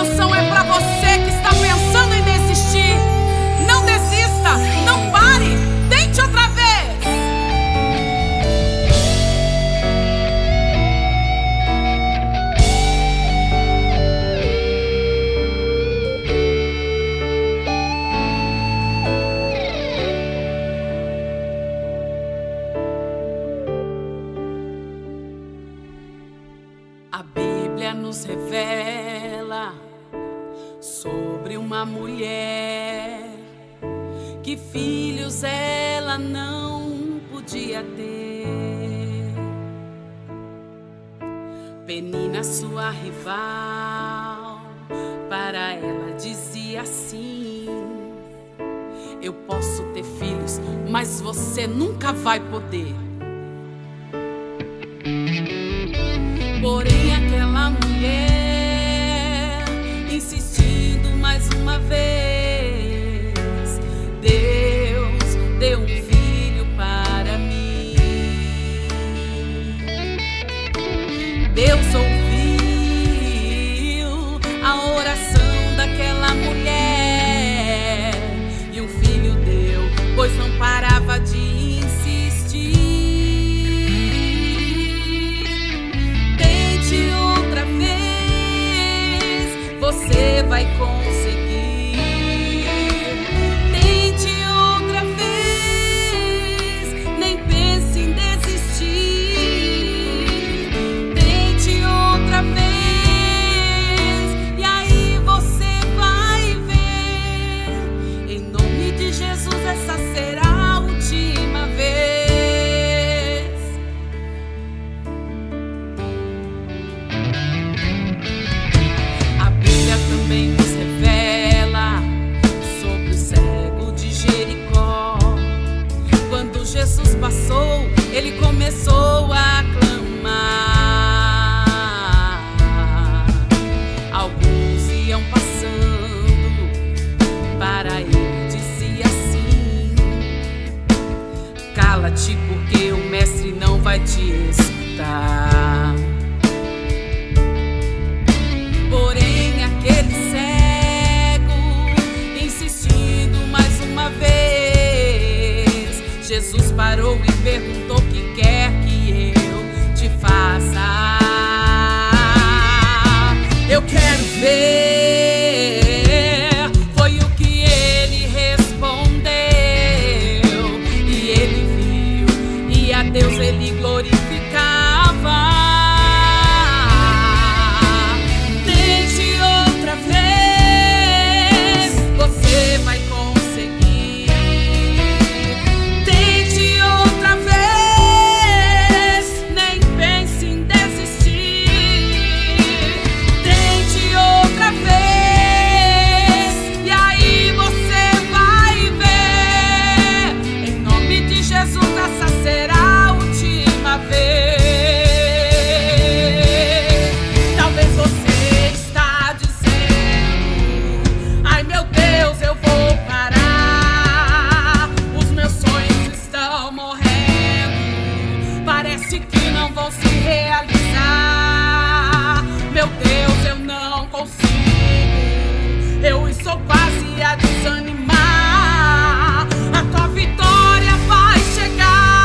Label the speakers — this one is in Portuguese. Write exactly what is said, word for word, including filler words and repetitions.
Speaker 1: canção é pra você que está pensando em desistir. Não desista, não pare, tente outra vez. A Bíblia nos revela sobre uma mulher que filhos ela não podia ter. Penina, sua rival, para ela dizia assim: eu posso ter filhos, mas você nunca vai poder. Porém, aquela mulher, insistindo mais uma vez, Deus deu um filho para mim. Deus ouviu a oração daquela mulher e um filho deu, pois não parava de insistir. Você vai conseguir. Tente outra vez, nem pense em desistir. Tente outra vez, e aí você vai ver. Em nome de Jesus, essa será a última vez. Também nos revela sobre o cego de Jericó. Quando Jesus passou, ele começou a clamar. Alguns iam passando, para ele dizia assim: cala-te, porque o mestre não vai te escutar. Porém, aquele cego, insistindo mais uma vez, Jesus parou e perguntou: o que quer que eu te faça? Eu quero ver. Foi o que ele respondeu, e ele viu, e a Deus ele glorificava. Parece que não vão se realizar. Meu Deus, eu não consigo. Eu estou quase a desanimar. A tua vitória vai chegar.